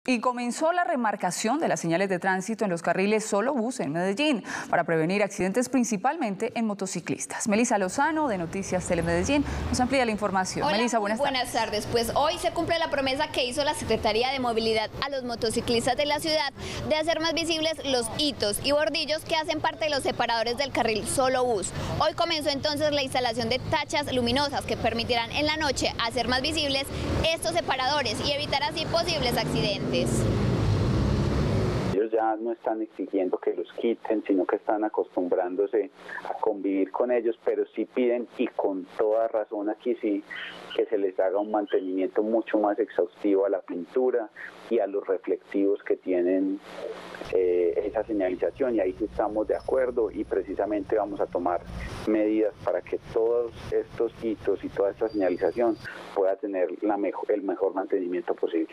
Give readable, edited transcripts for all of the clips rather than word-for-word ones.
Y comenzó la remarcación de las señales de tránsito en los carriles solo bus en Medellín para prevenir accidentes principalmente en motociclistas. Melissa Lozano de Noticias Telemedellín nos amplía la información. Hola, Melissa, buenas tardes. Pues hoy se cumple la promesa que hizo la Secretaría de Movilidad a los motociclistas de la ciudad de hacer más visibles los hitos y bordillos que hacen parte de los separadores del carril solo bus. Hoy comenzó entonces la instalación de tachas luminosas que permitirán en la noche hacer más visibles estos separadores y evitar así posibles accidentes. Ellos ya no están exigiendo que los quiten, sino que están acostumbrándose a convivir con ellos, pero sí piden, y con toda razón aquí sí, que se les haga un mantenimiento mucho más exhaustivo a la pintura y a los reflectivos que tienen esa señalización, y ahí sí estamos de acuerdo, y precisamente vamos a tomar medidas para que todos estos hitos y toda esta señalización pueda tener el mejor mantenimiento posible.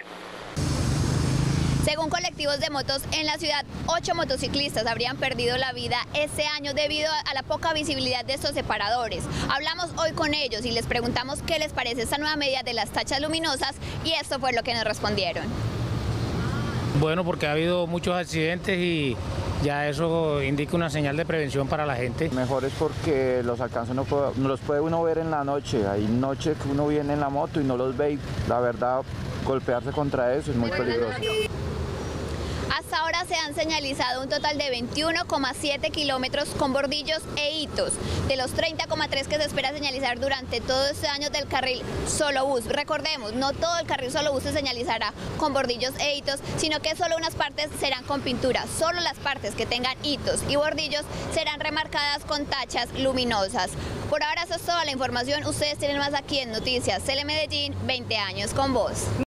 Según colectivos de motos en la ciudad, 8 motociclistas habrían perdido la vida este año debido a la poca visibilidad de estos separadores. Hablamos hoy con ellos y les preguntamos qué les parece esta nueva medida de las tachas luminosas, y esto fue lo que nos respondieron. Bueno, porque ha habido muchos accidentes y ya eso indica una señal de prevención para la gente. Mejor es porque los alcances no los puede uno ver en la noche. Hay noches que uno viene en la moto y no los ve, y la verdad, golpearse contra eso es muy peligroso. Hasta ahora se han señalizado un total de 21,7 kilómetros con bordillos e hitos, de los 30,3 que se espera señalizar durante todo este año del carril solo bus. Recordemos, no todo el carril solo bus se señalizará con bordillos e hitos, sino que solo unas partes serán con pintura. Solo las partes que tengan hitos y bordillos serán remarcadas con tachas luminosas. Por ahora eso es toda la información. Ustedes tienen más aquí en Noticias Telemedellín, 20 años con vos.